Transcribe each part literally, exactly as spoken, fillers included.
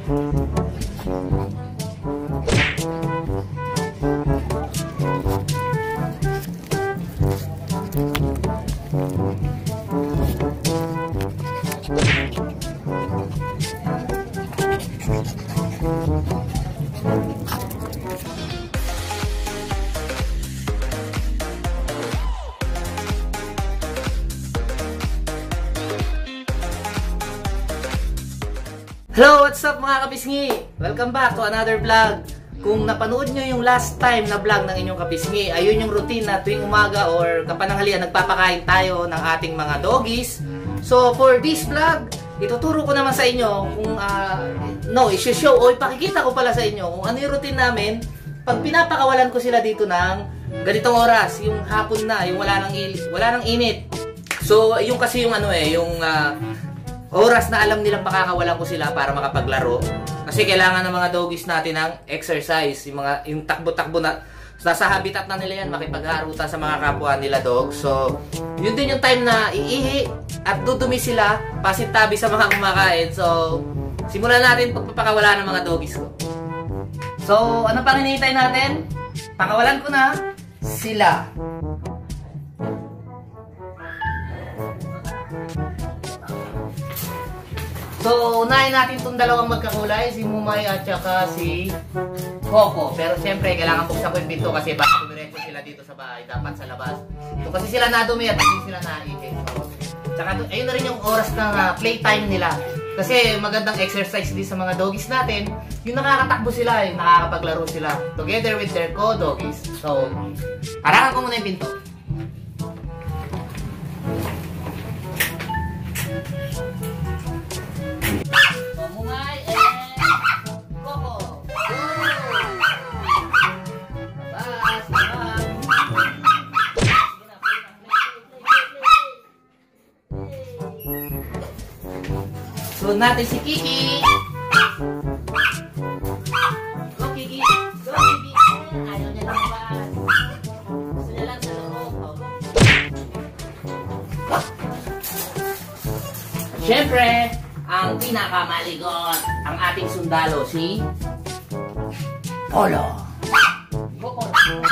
Hello! What's up mga kapisngi? Welcome back to another vlog. Kung napanood nyo yung last time na vlog ng inyong kapisngi, ayun yung routine na tuwing umaga or kapananghalian nagpapakain tayo ng ating mga doggies. So for this vlog, ituturo ko naman sa inyo kung uh, no, i-show o ipakikita ko pala sa inyo kung ano yung routine namin pag pinapakawalan ko sila dito ng ganitong oras, yung hapon na, yung wala nang, wala nang init. So yung kasi yung ano eh, yung uh, oras na alam nilang pakakawalan ko sila para makapaglaro. Kasi kailangan ng mga doggies natin ng exercise. Yung mga yung takbo-takbo na nasa habitat na nila yan, makipagharutan sa mga kapwa nila dogs. So, yun din yung time na iihi at dudumi sila, pasintabi sa mga kumakain. So, simulan natin pagpapakawalan ng mga doggies ko. So, ano pang hinihintay natin? Pakawalan ko na sila. So, unahin natin itong dalawang magkakulay, si Mumay at saka si Coco. Pero siyempre, kailangan buksan ko yung pinto kasi baka dumiretso sila dito sa bahay, dapat sa labas. So, kasi sila nadumi at hindi sila naihi. So, tsaka, ayun na rin yung oras ng uh, playtime nila. Kasi magandang exercise din sa mga doggies natin, yung nakakatakbo sila, yung nakakapaglaro sila together with their co-doggies. So, harangan ko muna yung pinto. Sunod natin si Kiki. Go Kiki. Go Kiki. Ayaw niya lumabas. Gusto niya lang sa loob. Siyempre, ang pinakamaligot, ang ating sundalo, si Polo. Go Polo.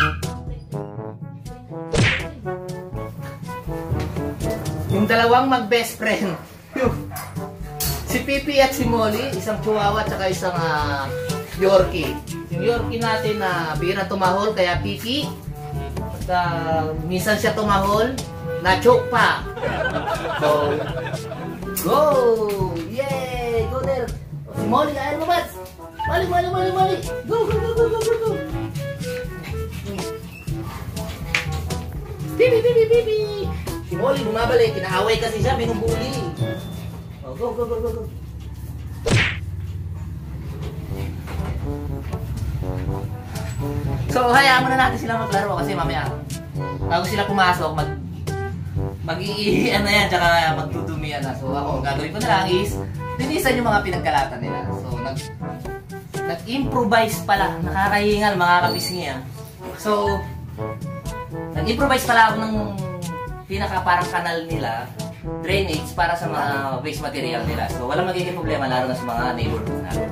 Yung dalawang mag-best friend. Si Pipi at si Molly, isang Chihuahua at saka isang uh, Yorkie. Yung Yorkie natin na uh, bihira tumahol, kaya Pipi. At uh, minsan siya tumahol, na-choke pa. So, go! Yay! Go there! Si Molly, ayaw lumabas! Molly, Molly, Molly, Molly! Go, go, go, go, go, go, go! Pipi, Pipi, Pipi! Si Molly bumabalik, kinaaway kasi siya, binubuli. Go, go, go, go, go. So, hayaan muna natin sila maglaro kasi mamaya bago sila pumasok, mag mag-iihian na yan, tsaka magdudumian na. So, ako, gagawin ko na lang is linisan yung mga pinagkalatan nila. So, nag nag-improvise pala. Nakakahingal, mga kapisngi. So, nag-improvise pala ako ng pinaka parang kanal nila, drainage para sa mga waste material nila. So, walang magiging problema lalo na sa mga neighborhood natin.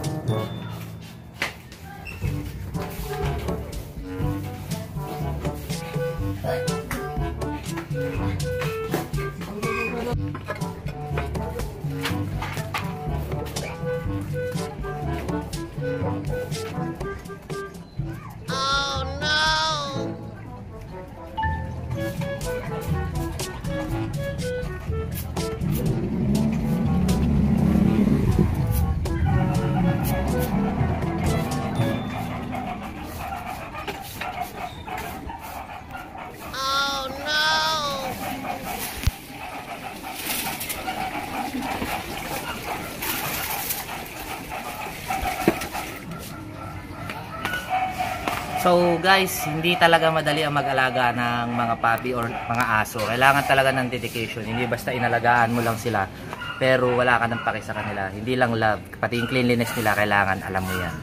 So guys, hindi talaga madali ang mag-alaga ng mga puppy or mga aso. Kailangan talaga ng dedication. Hindi basta inalagaan mo lang sila pero wala ka ng paki sa kanila. Hindi lang love, pati yung cleanliness nila kailangan alam mo yan.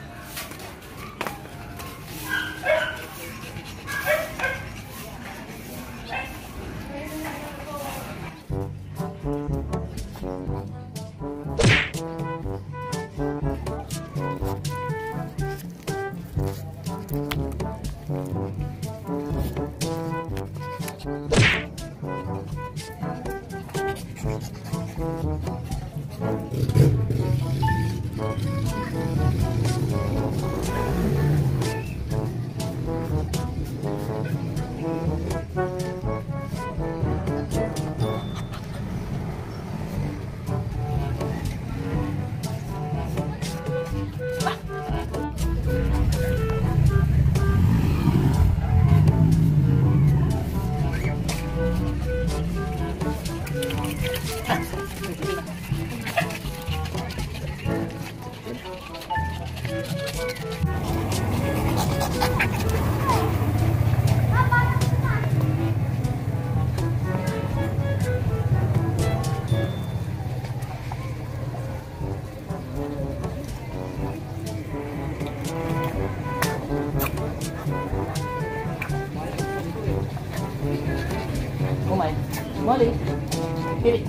Umay. Molly. Hit it.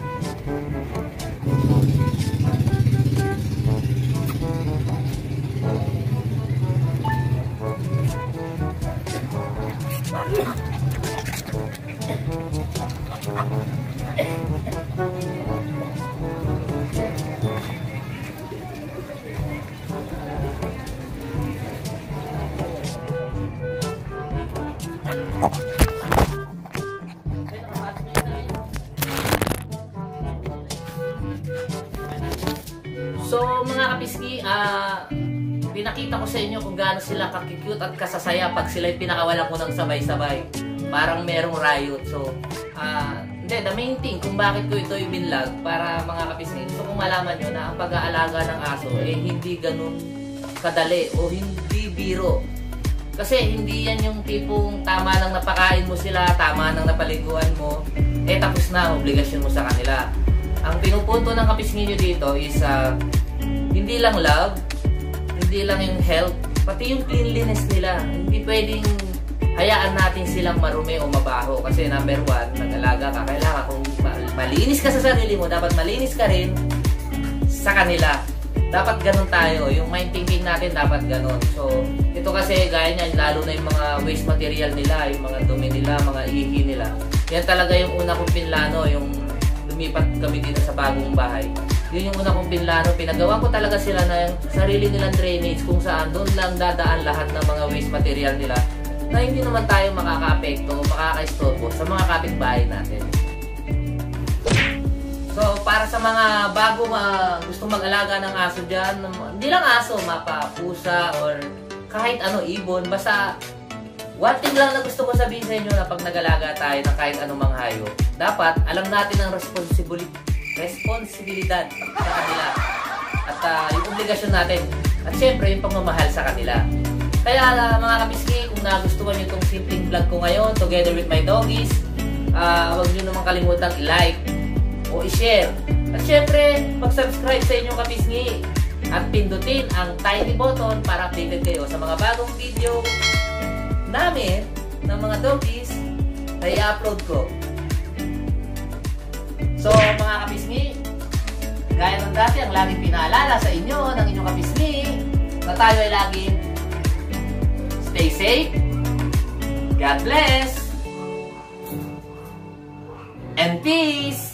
So mga kapiski, ah, pinakita ko sa inyo kung gaano sila kakikute at kasasaya pag sila yung pinakawalan ko ng sabay-sabay. Parang merong riot. So, ah, hindi, the main thing kung bakit ko ito ibinlog para mga kapiski, gusto kong malaman nyo na ang pag-aalaga ng aso eh hindi ganun kadali o hindi biro. Kasi hindi yan yung tipong tama lang napakain mo sila, tama lang napaliguan mo, eh tapos na, obligasyon mo sa kanila. Ang pinupunto ng kapiski nyo dito is uh, hindi lang love, hindi lang yung health, pati yung cleanliness nila. Hindi pwedeng hayaan natin silang marumi o mabaho. Kasi number one, nag-alaga ka, kailangan kung malinis ka sa sarili mo, dapat malinis ka rin sa kanila. Dapat ganun tayo. Yung mind thinking natin dapat ganun. So, ito kasi gaya niyan, lalo na yung mga waste material nila, yung mga dumi nila, mga ihi nila. Yan talaga yung una kong pinlano, yung lumipat kami dito sa bagong bahay. Yun yung una kong pinlano. Pinagawa ko talaga sila na yung sarili nilang drainage kung saan doon lang dadaan lahat ng mga waste material nila na hindi naman tayo makaka-apekto o makaka-istorbo sa mga kapitbahay natin. So, para sa mga bago uh, gusto mag-alaga ng aso dyan, hindi lang aso, mapa, pusa, or kahit ano, ibon, basta one thing lang na gusto ko sabihin sa inyo na pag nag-alaga tayo ng kahit anumang hayop, dapat alam natin ang responsibility, responsibilidad sa kanila at uh, yung obligasyon natin at syempre yung pagmamahal sa kanila. Kaya uh, mga kapiski, kung nagustuhan nyo itong simpleng vlog ko ngayon together with my doggies, uh, huwag nyo naman kalimutang i-like o i-share. At syempre, mag-subscribe sa inyong kapisngi at pindutin ang tiny button para updated kayo sa mga bagong video namin ng mga doggies na i-upload ko. So, mga kapisngi, gaya ng dati, ang laging pinaalala sa inyo ng inyong kapisngi na tayo ay laging stay safe, God bless, and peace!